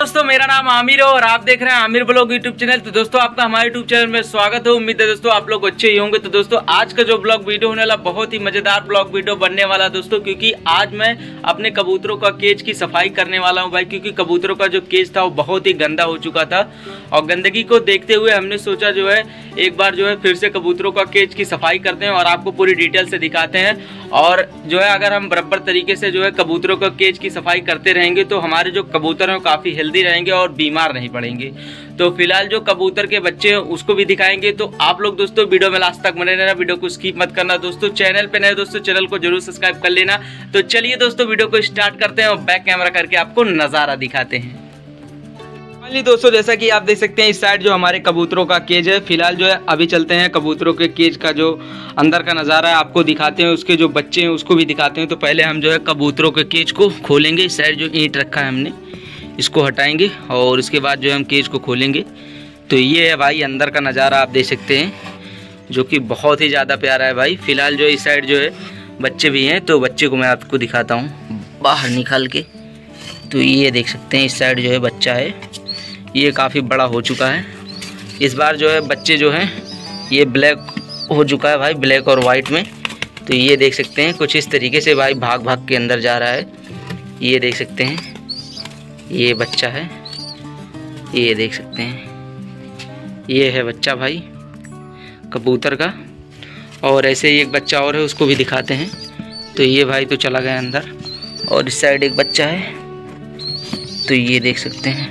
दोस्तों मेरा नाम आमिर है और आप देख रहे हैं आमिर ब्लॉग यूट्यूब चैनल। तो दोस्तों आपका हमारे यूट्यूब चैनल में स्वागत है। उम्मीद है दोस्तों आप लोग अच्छे ही होंगे। तो दोस्तों आज का जो ब्लॉग वीडियो होने वाला बहुत ही मजेदार ब्लॉग वीडियो बनने वाला दोस्तों, क्योंकि आज मैं अपने कबूतरों का केज की सफाई करने वाला हूं भाई। क्योंकि कबूतरों का जो केज था वो बहुत ही गंदा हो चुका था और गंदगी को देखते हुए हमने सोचा जो है एक बार जो है फिर से कबूतरों का केज की सफाई करते हैं और आपको पूरी डिटेल से दिखाते हैं। और जो है अगर हम बराबर तरीके से जो है कबूतरों का केज की सफाई करते रहेंगे तो हमारे जो कबूतर हैं काफ़ी हेल्दी रहेंगे और बीमार नहीं पड़ेंगे। तो फिलहाल जो कबूतर के बच्चे हैं उसको भी दिखाएंगे। तो आप लोग दोस्तों वीडियो में लास्ट तक बने रहना, वीडियो को स्किप मत करना दोस्तों। चैनल पे नए दोस्तों चैनल को जरूर सब्सक्राइब कर लेना। तो चलिए दोस्तों वीडियो को स्टार्ट करते हैं और बैक कैमरा करके आपको नज़ारा दिखाते हैं। दोस्तों जैसा कि आप देख सकते हैं इस साइड जो हमारे कबूतरों का केज है। फिलहाल जो है अभी चलते हैं कबूतरों के केज का जो अंदर का नज़ारा है आपको दिखाते हैं, उसके जो बच्चे हैं उसको भी दिखाते हैं। तो पहले हम जो है कबूतरों के केज को खोलेंगे। इस साइड जो ईंट रखा है हमने इसको हटाएंगे और उसके बाद जो है हम केज को खोलेंगे। तो ये है भाई अंदर का नज़ारा आप देख सकते हैं, जो कि बहुत ही ज़्यादा प्यारा है भाई। फिलहाल जो इस साइड जो है बच्चे भी हैं, तो बच्चे को मैं आपको दिखाता हूँ बाहर निकाल के। तो ये देख सकते हैं इस साइड जो है बच्चा है, ये काफ़ी बड़ा हो चुका है। इस बार जो है बच्चे जो हैं ये ब्लैक हो चुका है भाई, ब्लैक और वाइट में। तो ये देख सकते हैं कुछ इस तरीके से भाई भाग भाग के अंदर जा रहा है। ये देख सकते हैं ये बच्चा है, ये देख सकते हैं ये है बच्चा भाई कबूतर का। और ऐसे ही एक बच्चा और है उसको भी दिखाते हैं। तो ये भाई तो चला गया अंदर और इस साइड एक बच्चा है। तो ये देख सकते हैं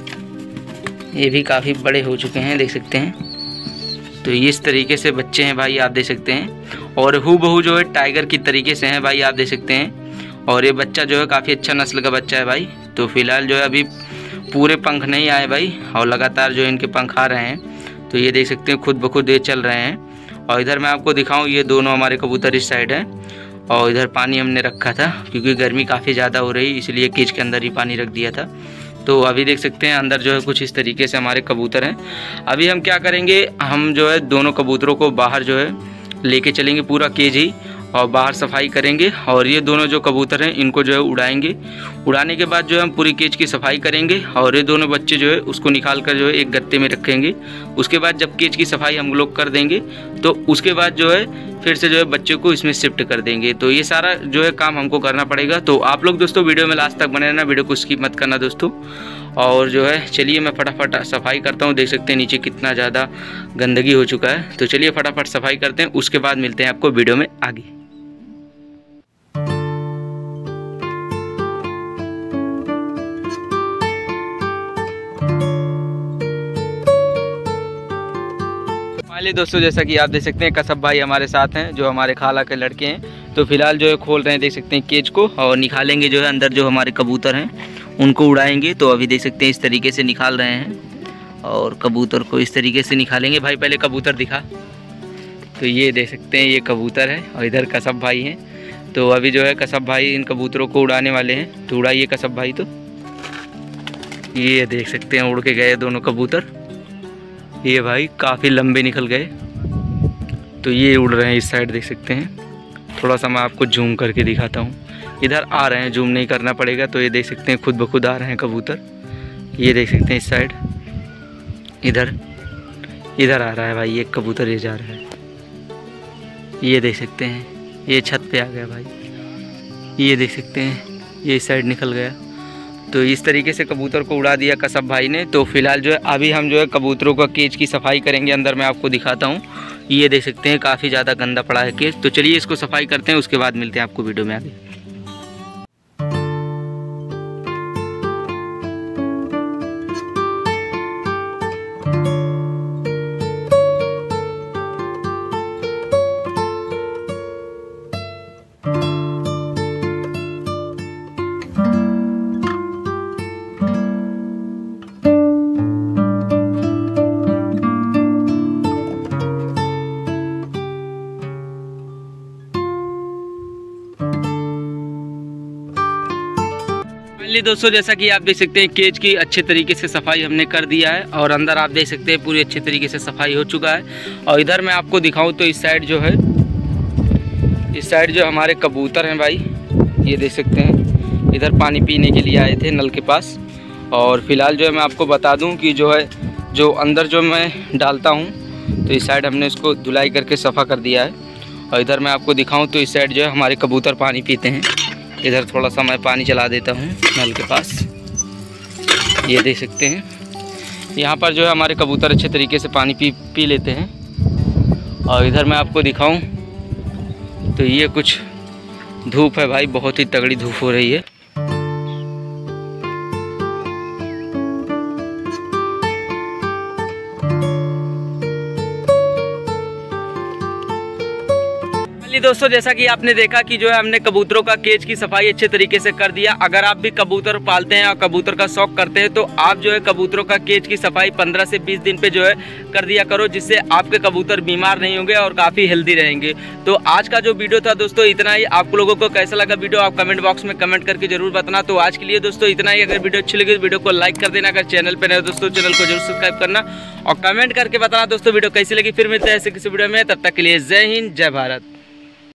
ये भी काफ़ी बड़े हो चुके हैं, देख सकते हैं। तो इस तरीके से बच्चे हैं भाई आप देख सकते हैं। और हूबहू जो है टाइगर की तरीके से हैं भाई आप देख सकते हैं। और ये बच्चा जो है काफ़ी अच्छा नस्ल का बच्चा है भाई। तो फिलहाल जो है अभी पूरे पंख नहीं आए भाई और लगातार जो इनके पंख आ रहे हैं। तो ये देख सकते हैं खुद ब खुद ये चल रहे हैं। और इधर मैं आपको दिखाऊँ ये दोनों हमारे कबूतर इस साइड हैं और इधर पानी हमने रखा था क्योंकि गर्मी काफ़ी ज़्यादा हो रही, इसलिए केज के अंदर ही पानी रख दिया था। तो अभी देख सकते हैं अंदर जो है कुछ इस तरीके से हमारे कबूतर हैं। अभी हम क्या करेंगे, हम जो है दोनों कबूतरों को बाहर जो है लेके चलेंगे पूरा केज ही, और बाहर सफाई करेंगे। और ये दोनों जो कबूतर हैं इनको जो है उड़ाएंगे। उड़ाने के बाद जो है हम पूरी केज की सफाई करेंगे और ये दोनों बच्चे जो है उसको निकाल कर जो है एक गत्ते में रखेंगे। उसके बाद जब केज की सफाई हम लोग कर देंगे तो उसके बाद जो है फिर से जो है बच्चे को इसमें शिफ्ट कर देंगे। तो ये सारा जो है काम हमको करना पड़ेगा। तो आप लोग दोस्तों वीडियो में लास्ट तक बने रहना, वीडियो को स्किप मत करना दोस्तों। और जो है चलिए मैं फटाफट सफाई करता हूँ। देख सकते हैं नीचे कितना ज़्यादा गंदगी हो चुका है। तो चलिए फटाफट सफाई करते हैं, उसके बाद मिलते हैं आपको वीडियो में आगे। दोस्तों जैसा कि आप देख सकते हैं कसब भाई हमारे साथ हैं, जो हमारे खाला के लड़के हैं। तो फिलहाल जो है खोल रहे हैं देख सकते हैं केज को और निकालेंगे जो है अंदर जो हमारे कबूतर हैं उनको उड़ाएंगे। तो अभी देख सकते हैं इस तरीके से निकाल रहे हैं और कबूतर को इस तरीके से निकालेंगे। भाई पहले कबूतर दिखा। तो ये देख सकते हैं ये कबूतर है और इधर कसब भाई हैं। तो अभी जो है कसब भाई इन कबूतरों को उड़ाने वाले हैं। तो उड़ाइए कसब भाई। तो ये देख सकते हैं उड़ के गए दोनों कबूतर। ये भाई काफ़ी लंबे निकल गए। तो ये उड़ रहे हैं इस साइड देख सकते हैं। थोड़ा सा मैं आपको जूम करके दिखाता हूँ। इधर आ रहे हैं, जूम नहीं करना पड़ेगा। तो ये देख सकते हैं खुद ब खुद आ रहे हैं कबूतर। ये देख सकते हैं इस साइड इधर आ रहा है भाई एक कबूतर, ये जा रहा है। ये देख सकते हैं ये छत पे आ गया भाई। ये देख सकते हैं ये इस साइड निकल गया। तो इस तरीके से कबूतर को उड़ा दिया कसब भाई ने। तो फिलहाल जो है अभी हम जो है कबूतरों का केज की सफाई करेंगे। अंदर मैं आपको दिखाता हूँ। ये देख सकते हैं काफ़ी ज़्यादा गंदा पड़ा है केज। तो चलिए इसको सफाई करते हैं, उसके बाद मिलते हैं आपको वीडियो में आगे। दोस्तों जैसा कि आप देख सकते हैं केज की अच्छे तरीके से सफाई हमने कर दिया है और अंदर आप देख सकते हैं पूरी अच्छे तरीके से सफाई हो चुका है। और इधर मैं आपको दिखाऊं तो इस साइड जो है इस साइड जो हमारे कबूतर हैं भाई, ये देख सकते हैं इधर पानी पीने के लिए आए थे नल के पास। और फिलहाल जो है मैं आपको बता दूं कि जो है जो अंदर जो मैं डालता हूं तो इस साइड हमने इसको धुलाई करके सफ़ा कर दिया है। और इधर मैं आपको दिखाऊं तो इस साइड जो है हमारे कबूतर पानी पीते हैं। इधर थोड़ा सा मैं पानी चला देता हूं नल के पास, ये देख सकते हैं। यहाँ पर जो है हमारे कबूतर अच्छे तरीके से पानी पी लेते हैं। और इधर मैं आपको दिखाऊं तो ये कुछ धूप है भाई, बहुत ही तगड़ी धूप हो रही है। दोस्तों जैसा कि आपने देखा कि जो है हमने कबूतरों का केज की सफाई अच्छे तरीके से कर दिया। अगर आप भी कबूतर पालते हैं और कबूतर का शौक करते हैं तो आप जो है कबूतरों का केज की सफाई 15 से 20 दिन पे जो है कर दिया करो, जिससे आपके कबूतर बीमार नहीं होंगे और काफ़ी हेल्दी रहेंगे। तो आज का जो वीडियो था दोस्तों इतना ही। आप लोगों को कैसा लगा वीडियो आप कमेंट बॉक्स में कमेंट करके जरूर बताना। तो आज के लिए दोस्तों इतना ही। अगर वीडियो अच्छी लगी तो वीडियो को लाइक कर देना। अगर चैनल पर नए दोस्तों चैनल को जरूर सब्सक्राइब करना और कमेंट करके बताना दोस्तों वीडियो कैसी लगी। फिर मिलते हैं ऐसे किसी वीडियो में, तब तक के लिए जय हिंद जय भारत।